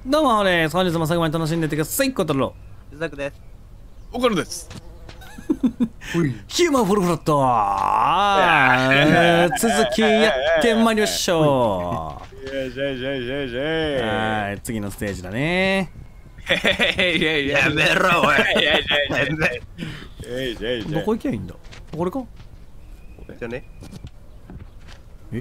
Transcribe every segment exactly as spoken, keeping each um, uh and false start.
どうもです。本日も最後まで楽しんでいってください。コトロゆざくです。 岡野です。 ヒューマンフルフラットあー続きやってまいりましょう。 イェイイェイイェイイェイイェイ。 はい、次のステージだね。 やめろおい。 イェイイェイイェイイェイイェイイェイイェイ。 どこ行きゃいいんだ。これか。 じゃね。 え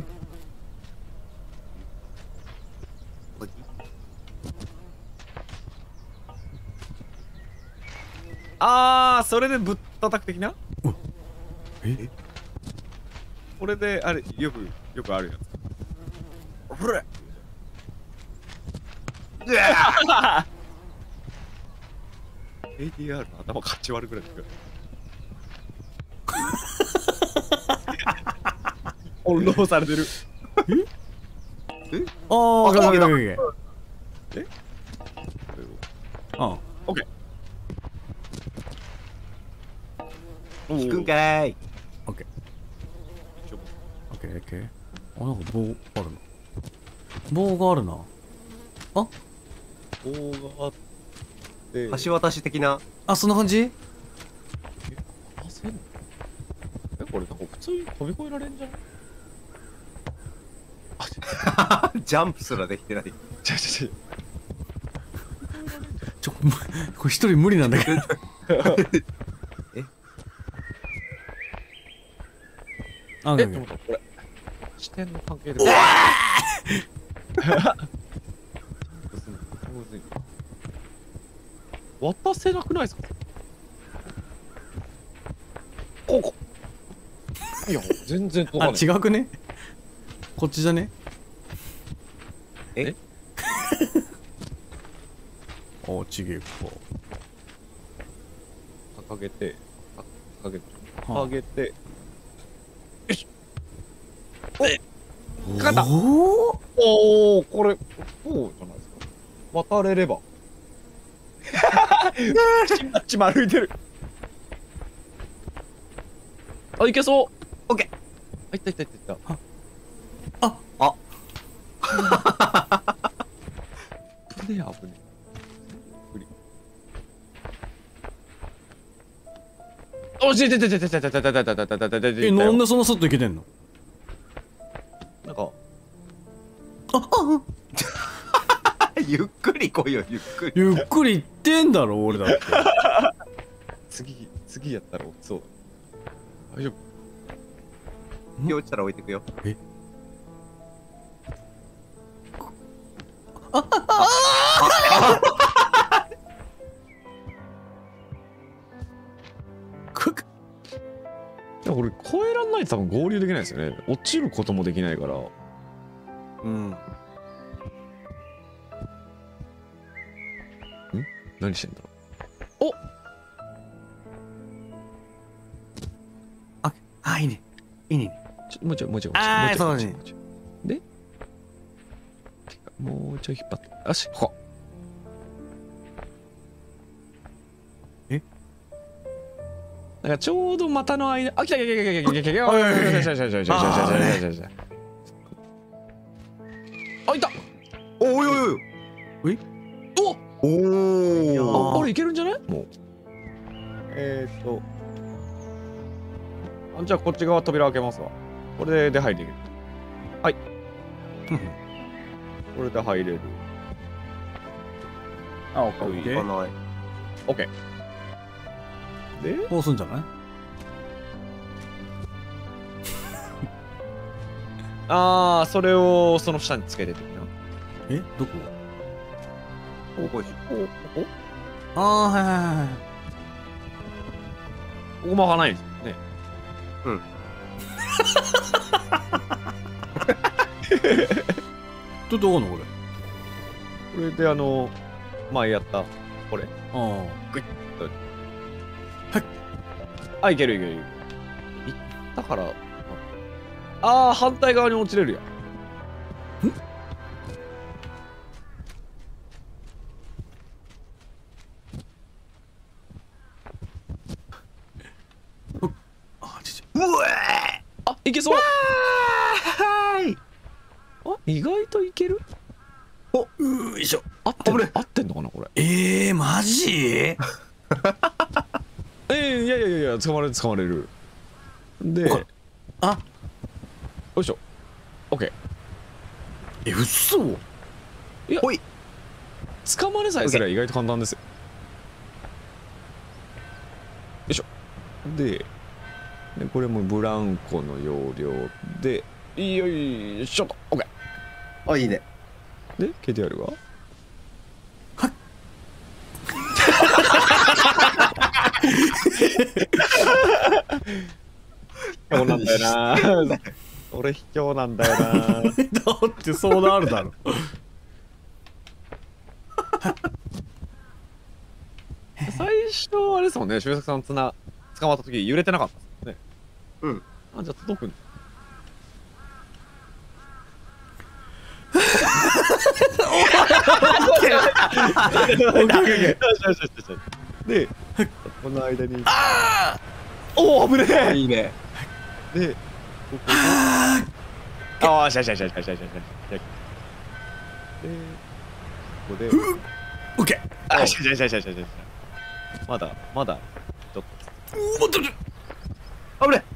あー、それでぶったたく的な。 えこれであれよくよくあるやつ。ほれ。 うわエーティーアール の頭かち割るぐらいだけど。翻弄されてる。 えあー、オッケーオッケーオッケー。 えあオッケー。 引くんかーい。 オッケーオッケーオッケー。あ、なんか棒あるな。棒があるな。あ棒があって。 橋渡し的な。 あ、そんな感じ。 あ、せんのえ、これなんか普通に飛び越えられんじゃん。 ジャンプすらできてない。 ちょちょちょ。 ちょ、これ一人無理なんだけど。 えあ、 え、 オッケーでもこれ視点の関係で。渡せなくないですか。ここ。いや、全然届あ、 かない。 違くね。こっちじゃね。 えあ、ちげえか。 掲げて、掲げて、 はあ掲げて。 かかったおーおお、これ、こうじゃないですか。渡れれば。ちまちま歩いてる。あ、いけそう。 オッケー。 あ、いったいったいったいった。 ああ危ねえ危ねえ。無理。おしいててててててててててててててて。 え、なんでそんなスッといけてんの。 なんか、 あ、あ、 ゆっくり来いよ、ゆっくり。 ゆっくり行ってんだろ、俺だって。 次、次やったら落ちそうだ。大丈夫。 今日落ちたら置いてくよ。 えくくでもこれ越えらんないと多分合流できないですよね。落ちることもできないから。 うん。 何してんだろう。 あ、あ、いいね。いいね。 ちょもうちょいもうちょいあーもうちょいそうだねもうちょいもうちょいでもうちょい引っ張ってよしここえなんかちょうど股の間あ来た来た来た来た来た来た来た来た来た来た来た来た来た来たあいたおおいおいおい。 えおいやーお。 ああれいけるんじゃないもうえーっとあじゃあこっち側扉開けますわこれで出入りできるはいこれで入れるあオッケー行かない。 オッケーでこうすんじゃない。 ああそれをその下につけててなえ、どこ。 おこいし。 おこああ、はいはいはいはい。 ここも開かないんですよねうんちょっとどこのこれ。 これであの前やったこれああいけるいけるいけるいったからああ反対側に落ちれるやんあ。あ、ちち。 うわあいけそうーはい。 あ意外といけるお、うーいしょ。 合ってんの合ってんのかなこれ。 えー、マジ？ えー、いやいやいやいや、捕まれる捕まれる。で、よあ、 いしょ。オッケえ、嘘？ ー。いや、 ほい。 捕まれさえすれば意外と簡単ですよ。よいしょ。で、でこれもブランコの要領で、よいしょと。オッケあ、いいね。 ー。で、ケーティーアール が卑怯なんだよな。俺卑怯なんだよな。 だってそうなるだろ。 最初あれですもんね、周作さんつな捕まった時揺れてなかったですもんね。 うん。 あ、じゃあ届くんだ。で、この間に。おお、危ねえ。 いいね。 で、ここが。ああ、しゃしゃしゃしゃしゃしゃしゃ。で、ここで。 オッケー。 あ、しゃしゃしゃしゃしゃしゃ。まだ、まだ、ちょっと。 もっと。 危ね。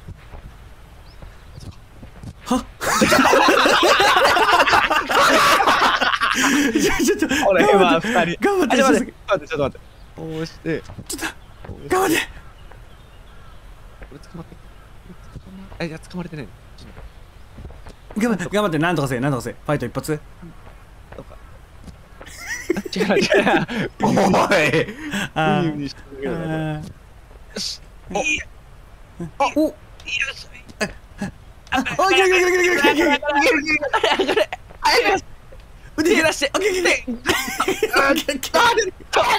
ちょちょちょ。 俺は二人。 頑張って。 ちょっと待って、ちょっと待って、ちょっと待って。こうして。 ちょっと頑張って。 俺捕まって。え、いや、捕まれてない。 頑張って頑張ってなんとかせなんとかせファイト一発。 どうか。違う違う。 おい。 あウニウニしてるけどなこれ。 あおおあおいけるいけるいけるいけるいけるいけるいける腕出してオッケーオッケーオッケーあオッケーオッケーオッケ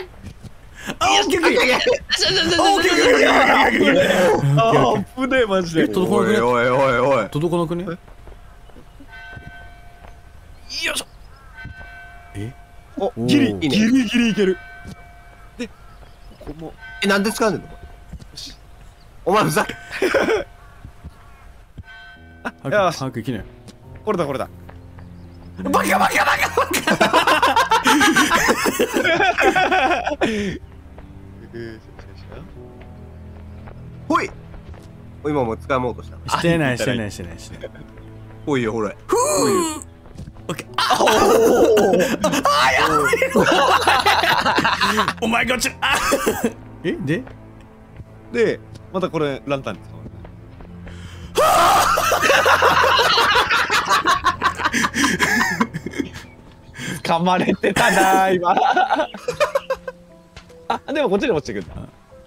ーああ、危ねえ、マジで。 届かなくねおいおいおいおい。 届かなくねよいしょ。 えお、 ギリ、 いいねギリギリいける。で、ここも。 え、なんで掴んでんのお前ふざけ。 早く早く行きねこれだ、これだ。 バカバカバカバカほい。今もう掴もうとした。 してないしてないしてないしてないほいよ、ほら。 ふうオッケーああやばいお前こっちあえでで、またこれ、ランタンに使う。噛まれてたな今。あ、でもこっちに落ちてくるんだ。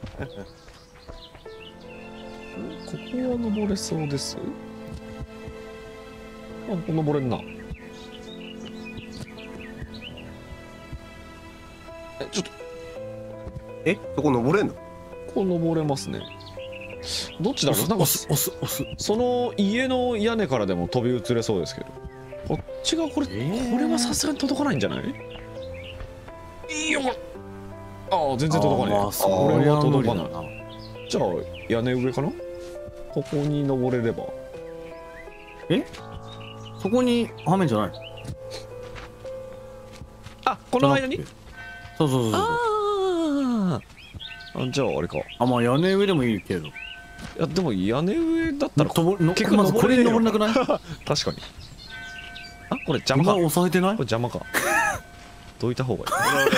ここは登れそうです。あ、ここ登れんな。え、ちょっと、 え、そこ登れんの？ ここ登れますね。どっちだろう。なんか押す押す押すその家の屋根からでも飛び移れそうですけど。こっちがこれ、 えーこれはさすがに届かないんじゃない？いいよ。ああ、全然届かない。 あーまあそこれれはは届かない。 無理だなじゃあ屋根上かな？ここに登れれば。 そこにはめんじゃないあ、この間に？ そうそうそうそうああ。じゃああれか。いあまあ屋根上でもいいけどやでも屋根上だったらとぼの結構まずこれに登れなくない確かに。あ、これ邪魔か。 今これ押さえてない邪魔か。どいた方がいい。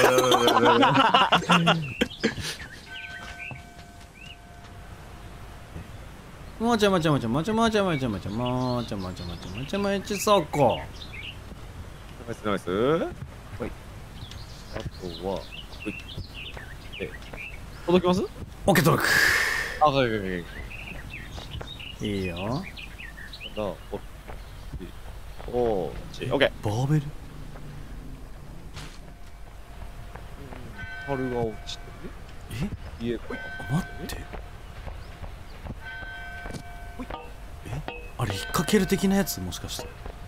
もちゃもちゃもちゃもちゃもちゃもちゃもちゃもちゃもちゃもちゃもちゃもちゃそこナイスナイス。はい。あとは、はい。え、届きます？ オッケー届くあ、はいはいはいはい。 いいよだ、おっち、おっち、オッケー。 バーベル樽が落ちてえる。家が。 待ってえあれ引っ掛ける的なやつもしかして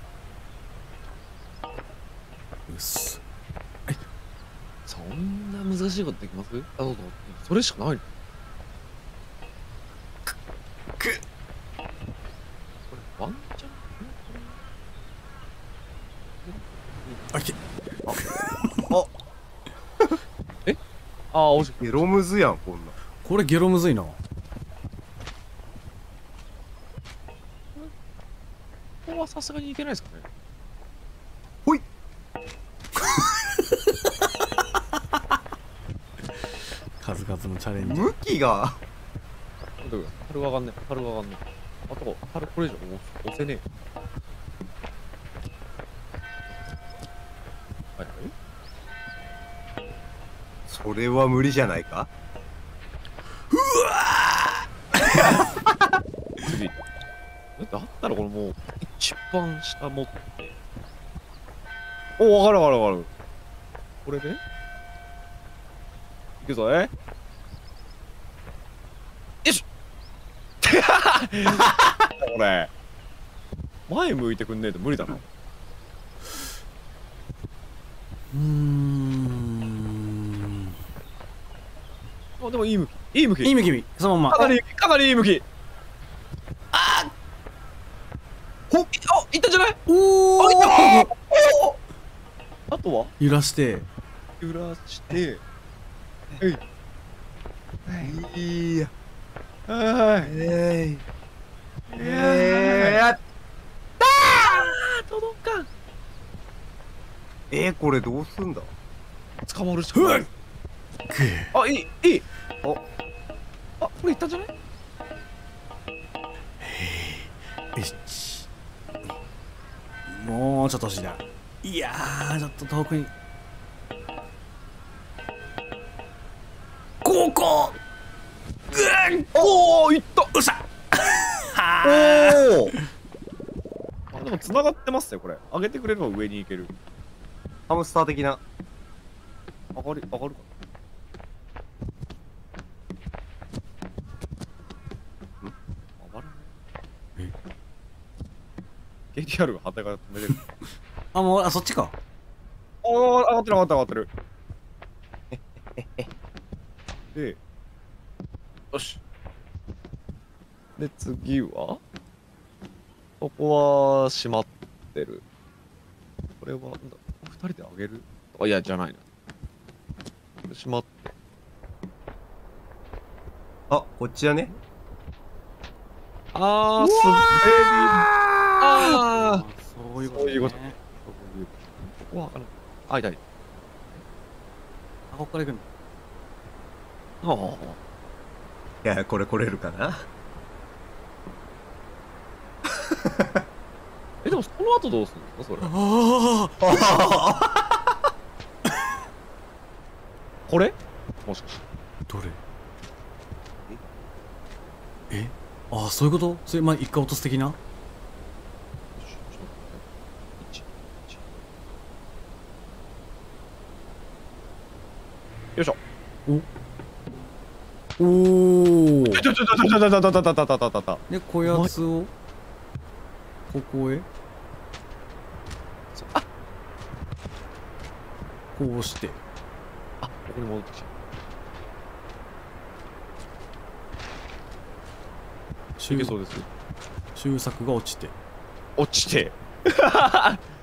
うっすそんな難しいことできます？あ、どうぞ。それしかない。く、く。これワンチャン。 あいけああ、惜しい。 ゲロムズやん、こんなん。 これゲロむずいな。 ここはさすがにいけないですかね。 ほい。 数々のチャレンジ。 向きが。 樽が上がんねえ。樽が上がんねえ。あと、樽これ以上押せねえ。はいはい。 それは無理じゃないか。 次。だったらこれもう、一番下持って。お、わかるわかるわかる。これでいくぞ、えよいしょこれ。前向いてくんねえと無理だな。 うーん。 あ、でもいい向き。いい向き。 いい向き、そのまま。 かなり、かなりいい向き。あほっ、あ、いったんじゃない？ おお。 あとは揺らして。 揺らして。えい。 いや。 はい。 えい。 いえー、やっあー、届かん。 えー、これどうすんだ。 捕まるしかない。あ、いい、いい。 お、 あ、これいったんじゃない？ よし。もうちょっと欲しいな。いやー、ちょっと遠くに。ここ。 おー、いった。 うっしゃ。 おお。 あ、でも繋がってますね、これ。上げてくれれば上に行ける。 ハムスター的な。 上がる、上がるかな。ん？上がるね。ケーティーアール が旗が止めれる。 あ、もう、あ、そっちか。 ああ、上がってる上がってる上がってる。で、よし。で、次はここは閉まってる。これは、なんだ、二人で上げるあ、いや、じゃないな。閉まって。 あ、こっちやね。 あー、滑り。あー、 そういうこと、ね。 そういうことここは、あの、あ、痛い。 あ、こっから行くの。 ああ。 いや、これ来れるかな。 え、でもその後どうするんですか、それ。 あこれもしかして。 どれ。え、あ、そういうこと。それ、まあ、一回落とす的な。 よいしょ。 おお。 ちょちょちょちょちょちょちょちょちょちょちょちょ。 で、こやつを。ここへ。 あ、 こうして。 あ、ここに戻ってきた。いけそうです。 終作が落ちて。 落ちて。